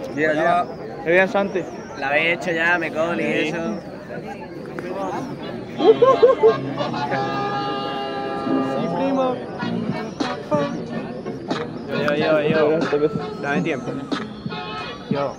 Ya. Qué bien, Santi. La habéis hecho ya, me coli y eso. Sí, primo. Yo. Dame tiempo. Yo.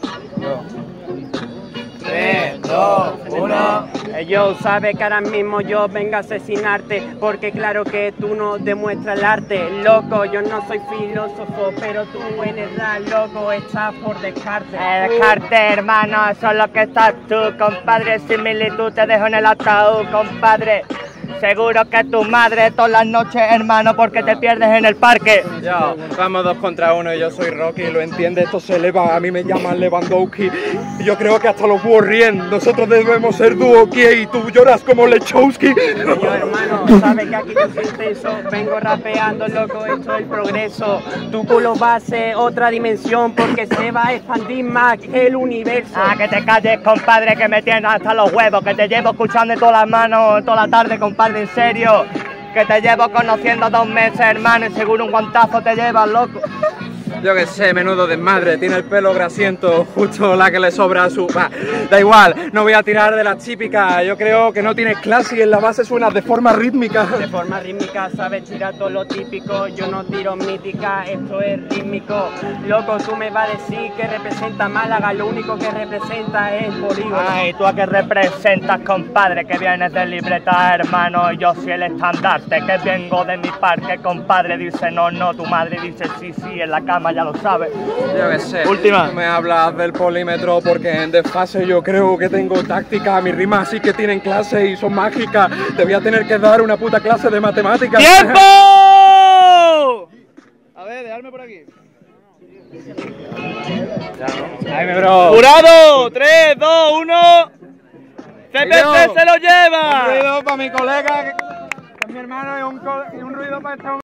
3, 2, 1. Yo sabe que ahora mismo yo vengo a asesinarte, porque claro que tú no demuestras el arte, loco. Yo no soy filósofo, pero tú en edad, loco, estás por descarte. Descarte, hermano, eso es lo que estás tú, compadre. Similitud te dejo en el ataúd, compadre. Seguro que tu madre todas las noches, hermano, porque te pierdes en el parque. Ya, vamos 2 contra 1 y yo soy Rocky, lo entiende, esto se eleva, a mí me llaman Lewandowski. Y yo creo que hasta los búhos ríen, nosotros debemos ser dúo y tú lloras como Lechowski. Yo, hermano, sabes que aquí yo soy intenso, vengo rapeando, loco, esto es el progreso. Tu culo va a ser otra dimensión, porque se va a expandir más el universo. Ah, que te calles, compadre, que me tienes hasta los huevos, que te llevo escuchando todas las manos, toda la tarde, compadre, en serio. Que te llevo conociendo 2 meses, hermano, y seguro un guantazo te llevas, loco. Yo que sé, menudo desmadre, tiene el pelo grasiento, justo la que le sobra a su... Bah, da igual, no voy a tirar de la típica, yo creo que no tienes clase y en la base suena de forma rítmica. De forma rítmica, sabes tirar todo lo típico, yo no tiro mítica, esto es rítmico. Loco, tú me vas a decir que representa Málaga, lo único que representa es el polígono. Ay, ¿tú a qué representas, compadre? Que vienes de libreta, hermano, yo soy el estandarte, que vengo de mi parque, compadre. Dice no, no, tu madre dice sí, sí, en la cama ya lo sabes. Yo que sé, Última. tú me hablas del polímetro porque en desfase yo creo que tengo táctica, mis rimas sí que tienen clase y son mágicas. Te voy a tener que dar una puta clase de matemáticas. ¡Tiempo! A ver, dejadme por aquí. Ay, bro. ¡Jurado! 3, 2, 1. ¡CPC se lo lleva! Un ruido para mi colega, que es mi hermano, y un ruido para este hombre.